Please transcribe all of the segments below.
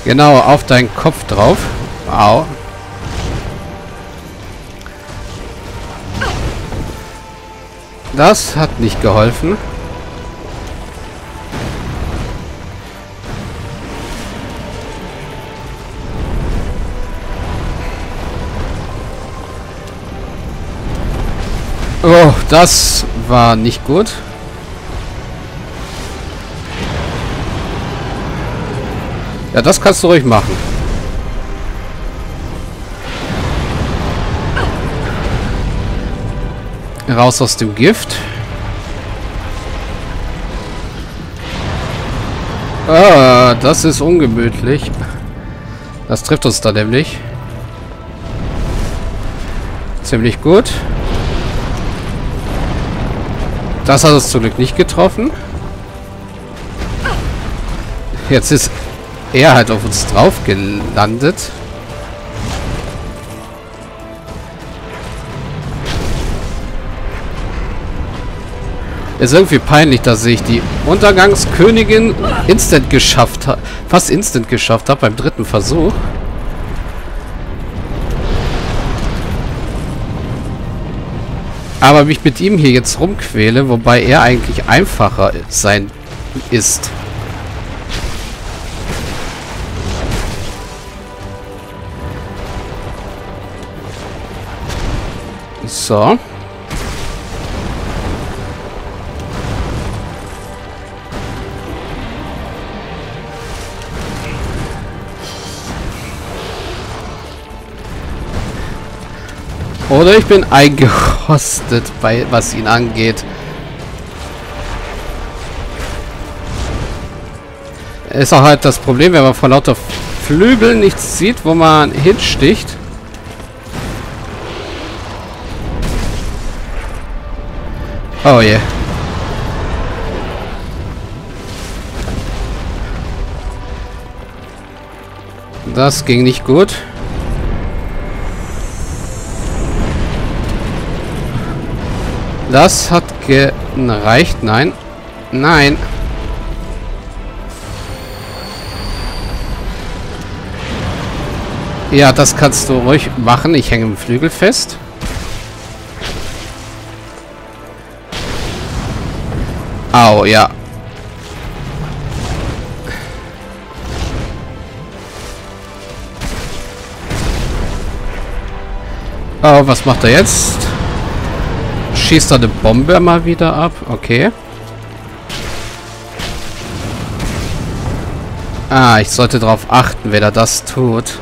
Genau, auf deinen Kopf drauf. Au. Das hat nicht geholfen. Oh, das war nicht gut. Ja, das kannst du ruhig machen. Raus aus dem Gift. Ah, das ist ungemütlich. Das trifft uns da nämlich. Ziemlich gut. Das hat uns zum Glück nicht getroffen. Jetzt ist er halt auf uns drauf gelandet. Ist irgendwie peinlich, dass ich die Untergangskönigin instant geschafft habe. Fast instant geschafft habe beim dritten Versuch. Aber mich mit ihm hier jetzt rumquäle, wobei er eigentlich einfacher sein ist. So. Oder ich bin eingerostet, bei was ihn angeht. Ist auch halt das Problem, wenn man vor lauter Flügeln nichts sieht, wo man hinsticht. Oh je. Das ging nicht gut. Das hat gereicht. Nein. Nein. Ja, das kannst du ruhig machen. Ich hänge im Flügel fest. Au, ja. Oh, was macht er jetzt? Schießt er eine Bombe mal wieder ab? Okay. Ah, ich sollte darauf achten, wenn er das tut.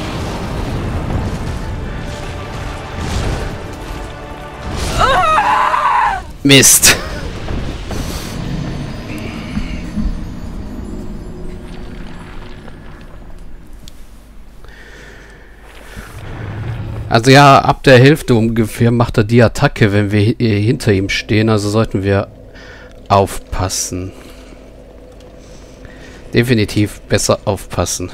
Mist. Also ja, ab der Hälfte ungefähr macht er die Attacke, wenn wir hinter ihm stehen. Also sollten wir aufpassen. Definitiv besser aufpassen.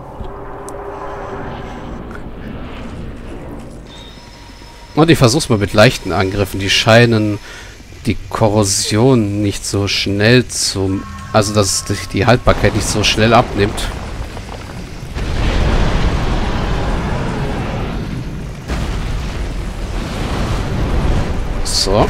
Und ich versuch's mal mit leichten Angriffen. Die scheinen die Korrosion nicht so schnell zu... Also dass die Haltbarkeit nicht so schnell abnimmt. So.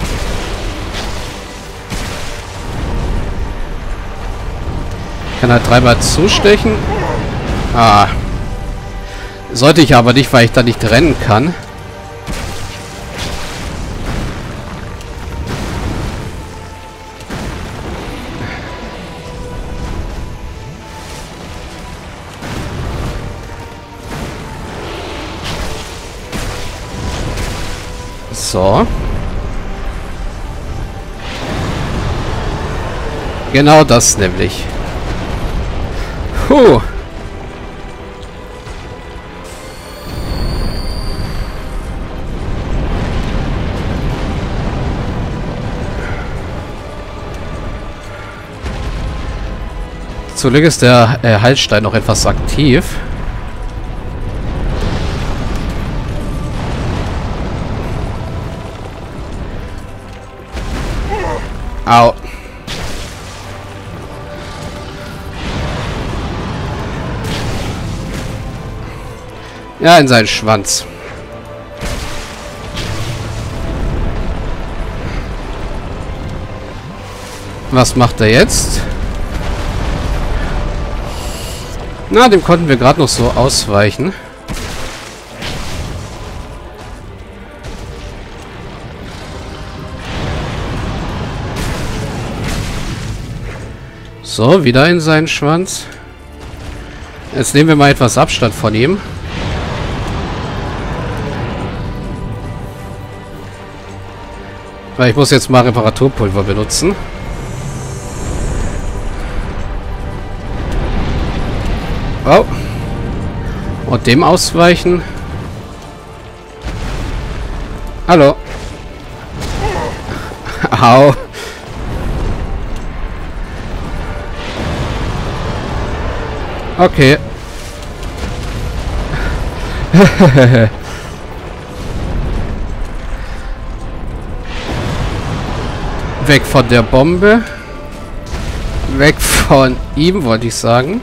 Kann halt dreimal zustechen. Ah. Sollte ich aber nicht, weil ich da nicht rennen kann. So. Genau das nämlich. Puh. Zum Glück ist der Heilstein noch etwas aktiv. Au. Ja, in seinen Schwanz. Was macht er jetzt? Na, dem konnten wir gerade noch so ausweichen. So, wieder in seinen Schwanz. Jetzt nehmen wir mal etwas Abstand von ihm. Weil ich muss jetzt mal Reparaturpulver benutzen. Oh. Und dem ausweichen. Hallo. Au. Okay. Weg von der Bombe. Weg von ihm, wollte ich sagen.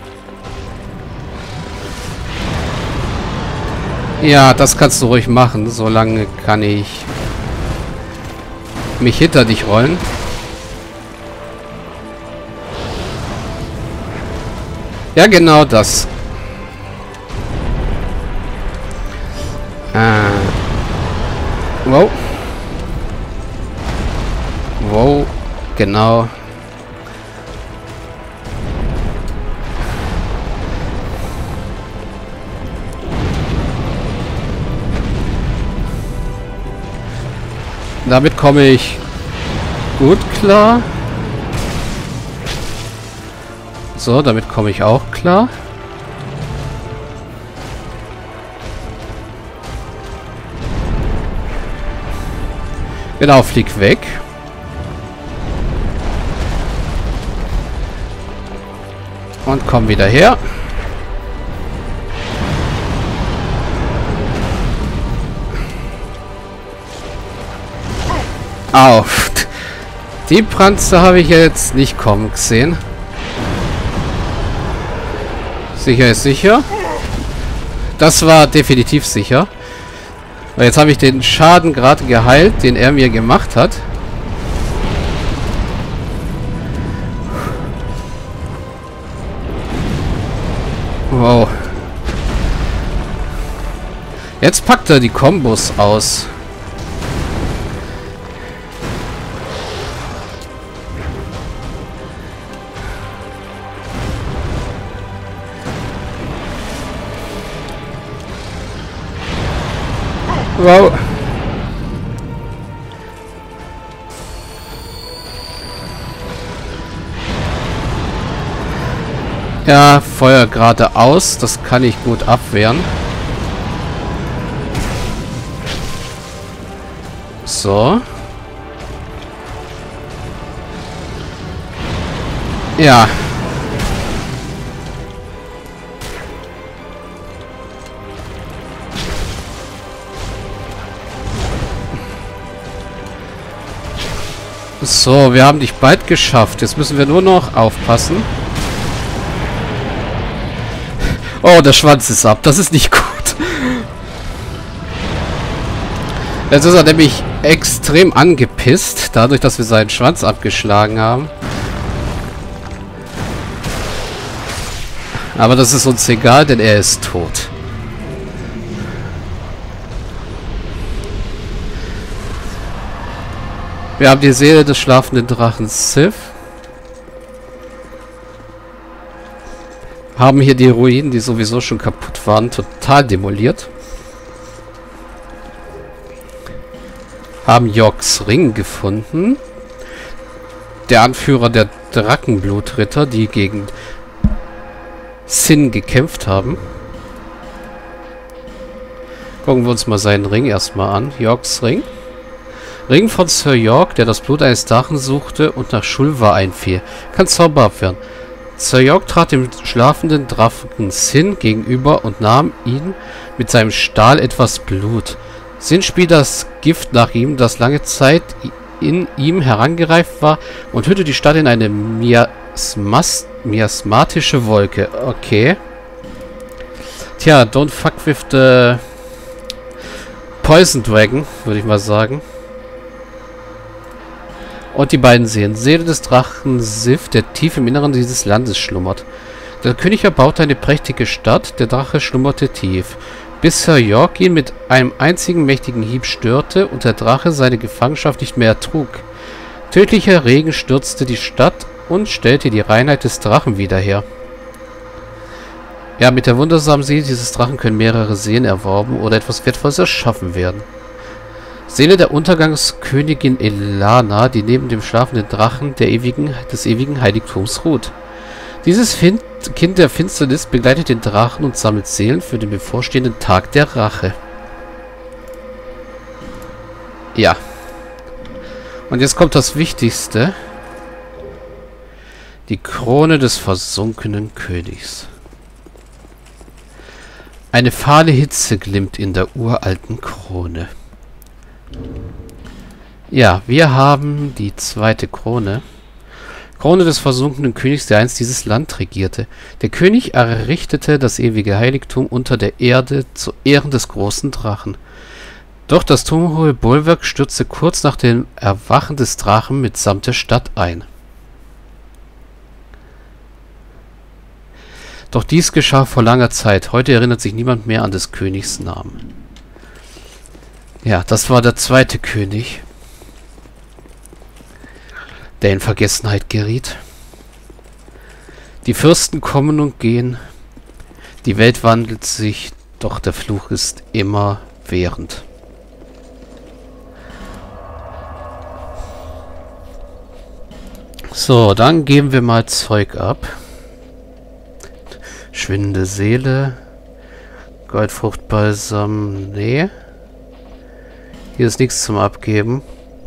Ja, das kannst du ruhig machen. Solange kann ich mich hinter dich rollen. Ja, genau das. Wow. Wow, genau. Damit komme ich gut klar. So, damit komme ich auch klar. Genau, flieg weg. Und komm wieder her. Au. Die Pranze habe ich jetzt nicht kommen gesehen. Sicher ist sicher. Das war definitiv sicher. Weil jetzt habe ich den Schaden gerade geheilt, den er mir gemacht hat. Wow. Jetzt packt er die Kombos aus. Wow. Ja, Feuer geradeaus. Das kann ich gut abwehren. So. Ja. So, wir haben dich bald geschafft. Jetzt müssen wir nur noch aufpassen. Oh, der Schwanz ist ab. Das ist nicht gut. Jetzt ist er nämlich extrem angepisst, dadurch, dass wir seinen Schwanz abgeschlagen haben. Aber das ist uns egal, denn er ist tot. Wir haben die Seele des schlafenden Drachen Sith. Haben hier die Ruinen, die sowieso schon kaputt waren, total demoliert. Haben Yorks Ring gefunden. Der Anführer der Drachenblutritter, die gegen Sin gekämpft haben. Gucken wir uns mal seinen Ring erstmal an. Yorks Ring. Ring von Sir York, der das Blut eines Drachen suchte und nach Shulva einfiel. Kann Zauber abwehren. Sir York trat dem schlafenden Drachen Sin gegenüber und nahm ihn mit seinem Stahl etwas Blut. Sin spie das Gift nach ihm, das lange Zeit in ihm herangereift war, und hüllte die Stadt in eine miasmatische Wolke. Okay. Tja, don't fuck with the Poison Dragon, würde ich mal sagen. Und die beiden sehen Seele des Drachen Sif, der tief im Inneren dieses Landes schlummert. Der König erbaute eine prächtige Stadt, der Drache schlummerte tief, bis Sir York ihn mit einem einzigen mächtigen Hieb störte und der Drache seine Gefangenschaft nicht mehr ertrug. Tödlicher Regen stürzte die Stadt und stellte die Reinheit des Drachen wieder her. Ja, mit der wundersamen Seele dieses Drachen können mehrere Seelen erworben oder etwas Wertvolles erschaffen werden. Seele der Untergangskönigin Elana, die neben dem schlafenden Drachen des ewigen Heiligtums ruht. Dieses Kind der Finsternis begleitet den Drachen und sammelt Seelen für den bevorstehenden Tag der Rache. Ja. Und jetzt kommt das Wichtigste. Die Krone des versunkenen Königs. Eine fahle Hitze glimmt in der uralten Krone. Ja, wir haben die zweite Krone. Krone des versunkenen Königs, der einst dieses Land regierte. Der König errichtete das ewige Heiligtum unter der Erde zu Ehren des großen Drachen. Doch das turmhohe Bollwerk stürzte kurz nach dem Erwachen des Drachen mitsamt der Stadt ein. Doch dies geschah vor langer Zeit. Heute erinnert sich niemand mehr an des Königs Namen. Ja, das war der zweite König, der in Vergessenheit geriet. Die Fürsten kommen und gehen. Die Welt wandelt sich, doch der Fluch ist immerwährend. So, dann geben wir mal Zeug ab. Schwindende Seele. Goldfruchtbalsam. Nee. Hier ist nichts zum Abgeben.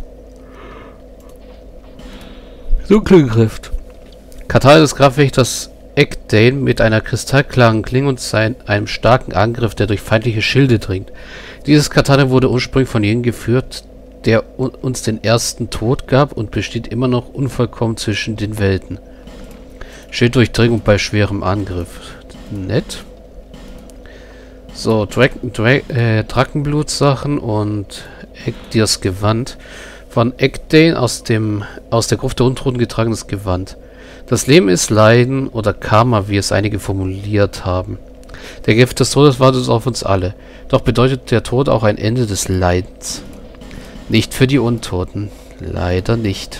Dunkelgrift. Katal des Grabwächters Ekdane mit einer kristallklaren Klinge und einem starken Angriff, der durch feindliche Schilde dringt. Dieses Katana wurde ursprünglich von jenem geführt, der uns den ersten Tod gab und besteht immer noch unvollkommen zwischen den Welten. Schilddurchdringung bei schwerem Angriff. Nett. So, Drachenblutsachen und Ekdirs Gewand. Von Ekdane aus der Gruft der Untoten getragenes Gewand. Das Leben ist Leiden oder Karma, wie es einige formuliert haben. Der Gift des Todes wartet auf uns alle. Doch bedeutet der Tod auch ein Ende des Leidens. Nicht für die Untoten. Leider nicht.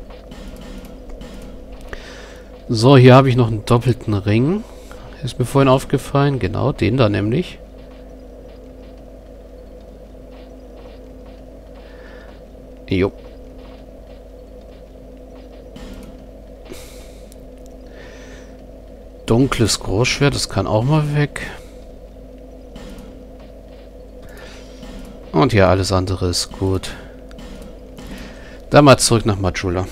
So, hier habe ich noch einen doppelten Ring. Ist mir vorhin aufgefallen. Genau, den da nämlich. Jo. Dunkles Großschwert, das kann auch mal weg. Und ja, alles andere ist gut. Dann mal zurück nach Majula.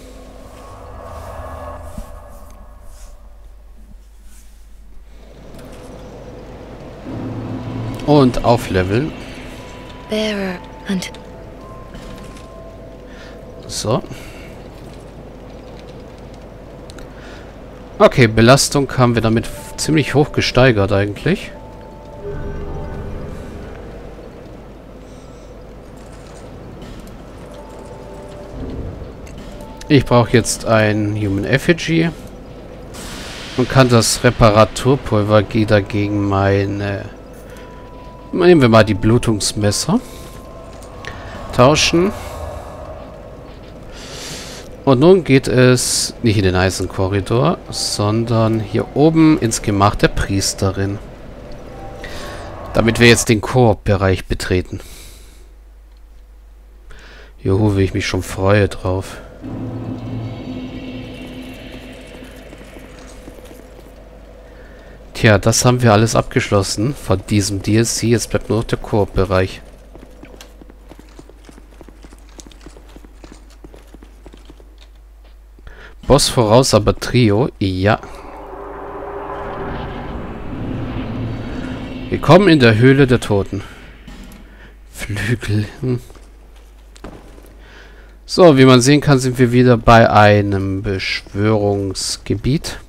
Und aufleveln. So. Okay, Belastung haben wir damit ziemlich hoch gesteigert eigentlich. Ich brauche jetzt ein Human Effigy und kann das Reparaturpulver dagegen meine... Nehmen wir mal die Blutungsmesser. Tauschen. Und nun geht es nicht in den Eisenkorridor, sondern hier oben ins Gemach der Priesterin. Damit wir jetzt den Koop-Bereich betreten. Juhu, wie ich mich schon freue drauf. Tja, das haben wir alles abgeschlossen von diesem DLC. Jetzt bleibt nur noch der Koop-Bereich. Boss voraus, aber Trio, ja. Willkommen in der Höhle der Toten. Flügel. So, wie man sehen kann, sind wir wieder bei einem Beschwörungsgebiet.